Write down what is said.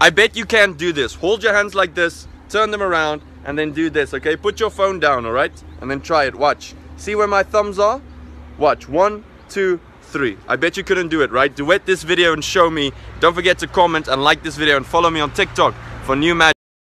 I bet you can't do this. Hold your hands like this, turn them around, and then do this, okay? Put your phone down, all right? And then try it, watch. See where my thumbs are? Watch, 1, 2, 3. I bet you couldn't do it, right? Duet this video and show me. Don't forget to comment and like this video and follow me on TikTok for new magic.